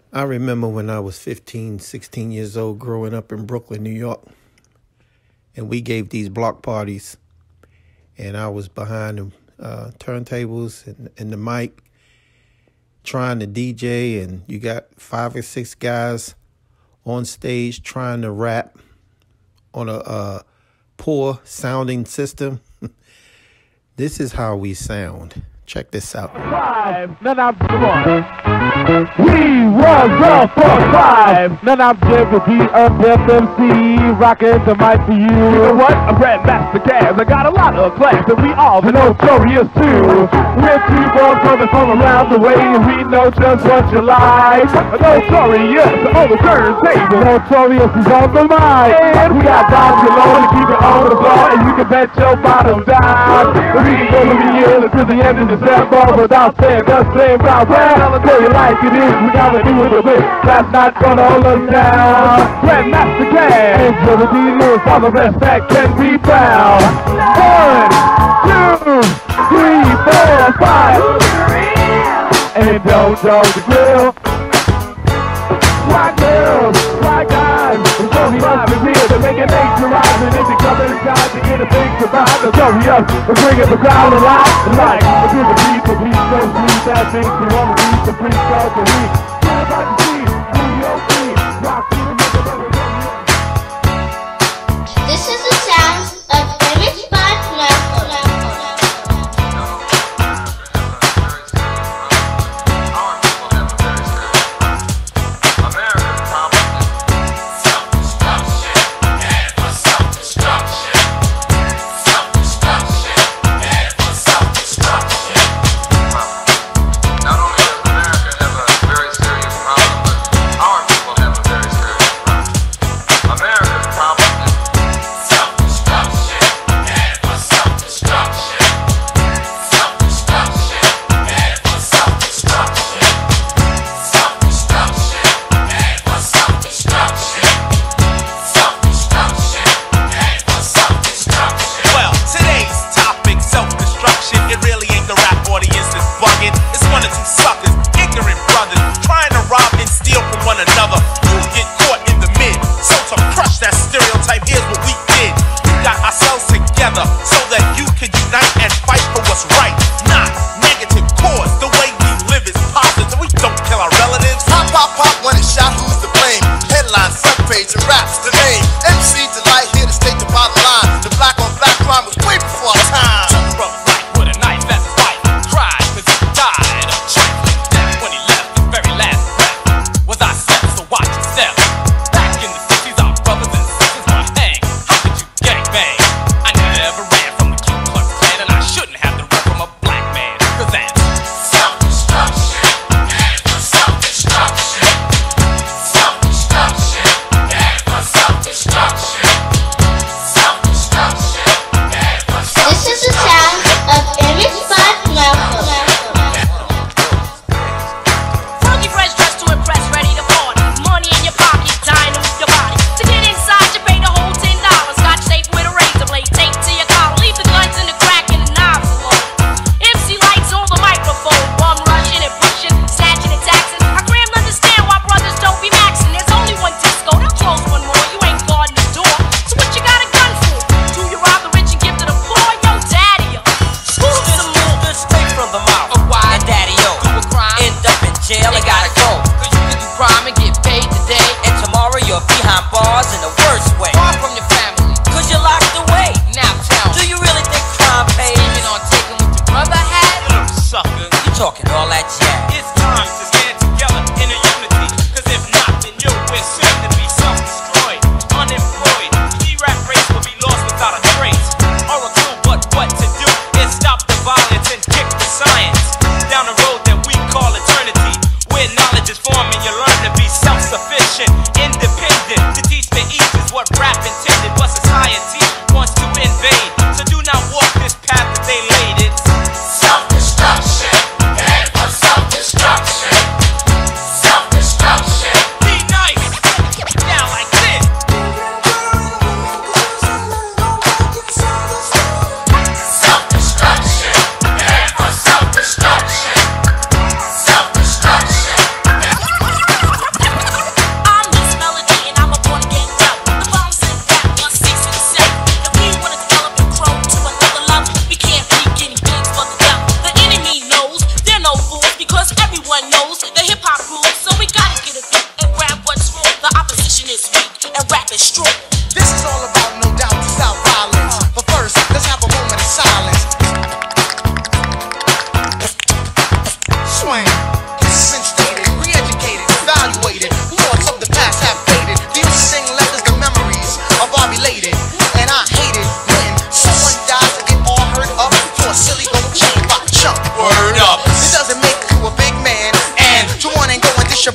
I remember when I was 15, 16 years old growing up in Brooklyn, New York, and we gave these block parties, and I was behind the turntables and the mic trying to DJ, and you got 5 or 6 guys on stage trying to rap on a poor sounding system. This is how we sound. Check this out. 5, none of them on. We was the 4-5. None of them will be a FMC. Rockin' the mic for you. You know what? I'm Grandmaster Caz. I got a lot of class, and we all the notorious too. We're people coming from around the way, and we know just what you like. Notorious on the turntable. Notorious is on the mic. And we got bombs galore to keep it on the floor, and you can bet your bottom down. We can go to the end until the end of December without saying the same about well, I'll tell you like it is, we gotta do it a bit. That's not gonna hold us down. Grandmaster Caz, into the dealers, all the rest that can be found. 1, 2, 3, 4, 5. And don't the grill. White girls, white guys, the Tony Live is here to make it nature rise, and it's coming time to get a thing to buy. The Notorious, we're bringing the crowd alive. Like, we're doing the people, please don't please that thing. We want to read the pre-start to read. Get about the scene, Studio B, rock to the middle. This is the sound of ImageByMalcolm.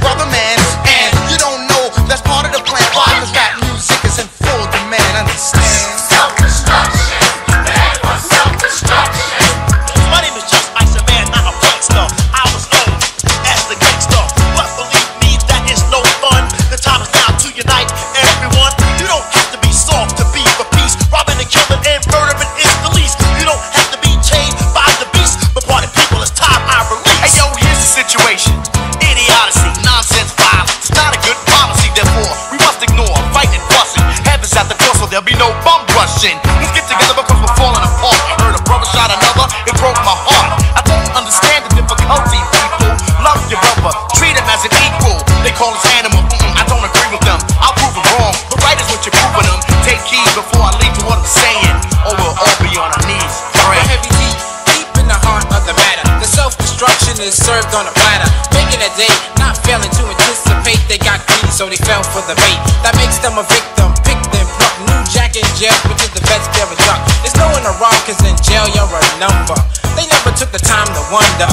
brother man. And you don't know that's part of the plan. Why? Cause rap music is in full demand. Understand? Self-destruction. That was self-destruction. My name is just Ice, a man, not a prankster. I was known as the gangster, but believe me, that is no fun. The time is now to unite everyone. You don't have to be soft to be for peace. Robbing and killing and murdering is the least. You don't have to be chained by the beast. But party people, it's time I release. Hey yo, here's the situation. Idiocy, Nonsense, violence, not a good policy. Therefore, we must ignore fighting, fussing. Heaven's at the door, so there'll be no bum rushing. Let's get together because we're falling apart. I heard a brother shot another, it broke my heart. I don't understand the difficulty, people. Love your brother, treat him as an equal. They call us animal, I don't agree with them. I'll prove it wrong, but right is what you're proving them. Take heed before I lead to what I'm saying, or we'll all be on our knees praying. Heavy deep, deep in the heart of the matter. The self-destruction is served on a platter. Making a day, not failing to anticipate. They got greedy, so they fell for the bait. That makes them a victim, pick them pluck. New jack in jail, because the vets bear a duck. There's no one wrong, cause in jail you're a number. They never took the time to wonder